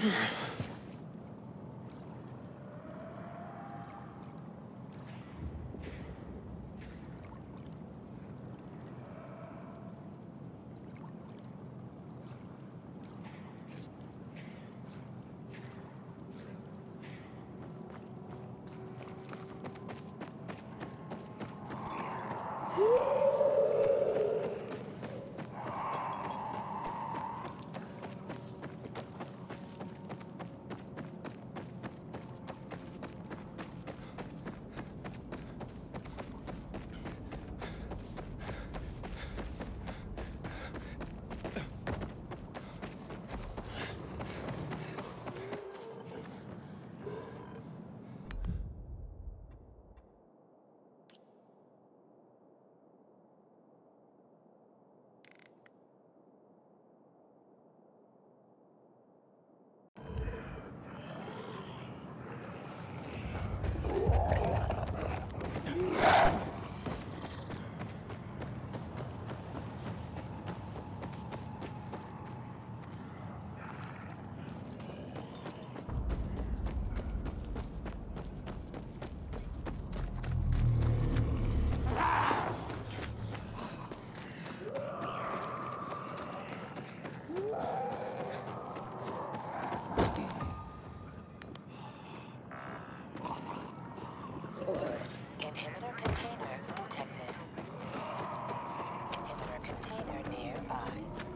Inhibitor container detected. Inhibitor container nearby.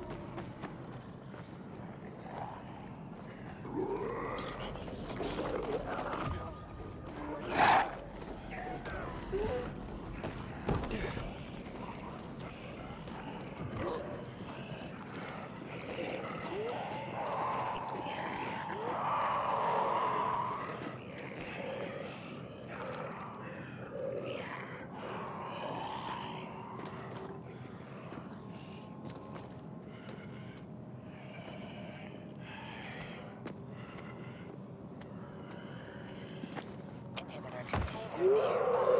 Inhibitor container nearby.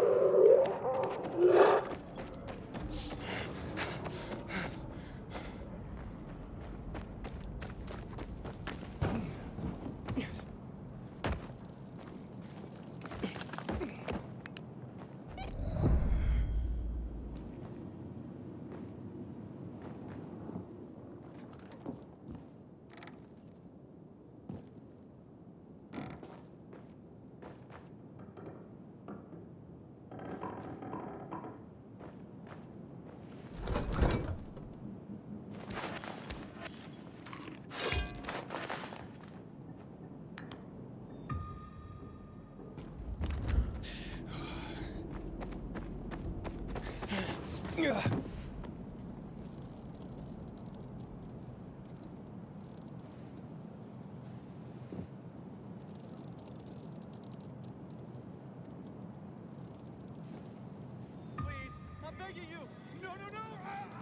Please, I'm begging you! No, no, no!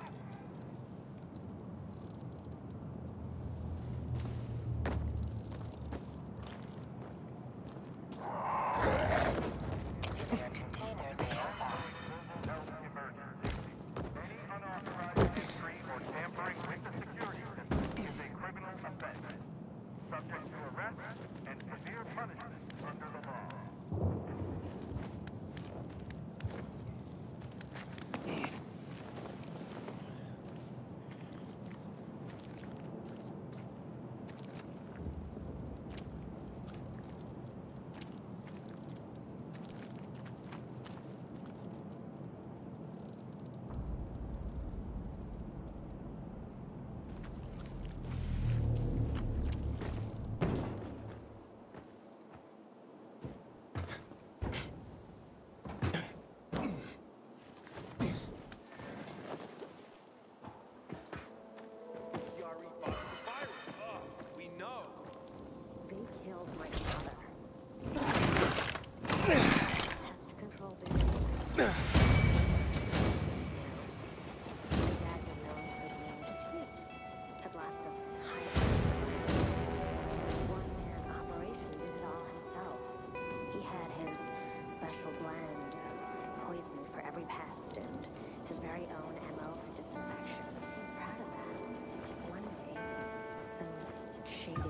Inhibitor container nearby. Health emergency. Any unauthorized entry or tampering with the security system is a criminal offense, subject to arrest and severe punishment under the law.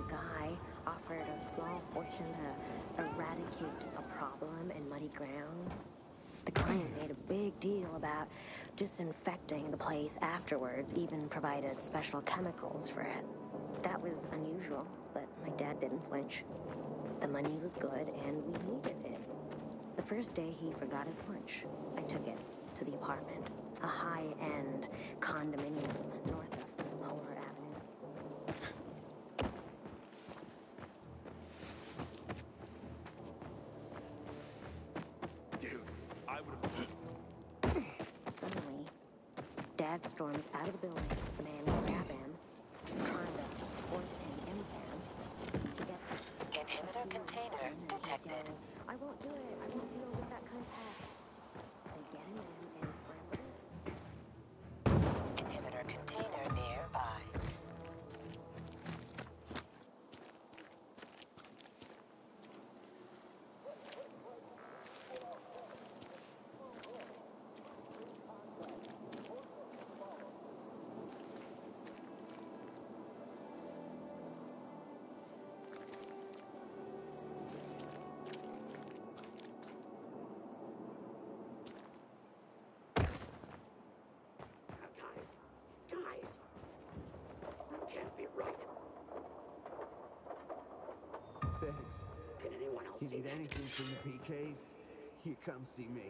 guy offered a small fortune to eradicate a problem in muddy grounds. The client made a big deal about disinfecting the place afterwards, even provided special chemicals for it. That was unusual, but my dad didn't flinch. The money was good, and we needed it. The first day he forgot his lunch, I took it to the apartment, a high-end condominium north of Polar Avenue. Dude, I would have. Suddenly, Dad storms out of the building. The man grab him, trying to force him in there. He gets Inhibitor container and he's detected. yelling, I won't do it. I won't deal with that kind of path. They get him in and forever. Inhibitor container nearby. Guys, that can't be right. Thanks. Can anyone else You see need that? anything from the PKs? You come see me.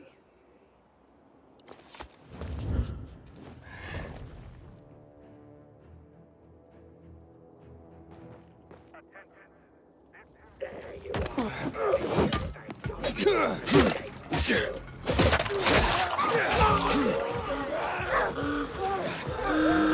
Attention.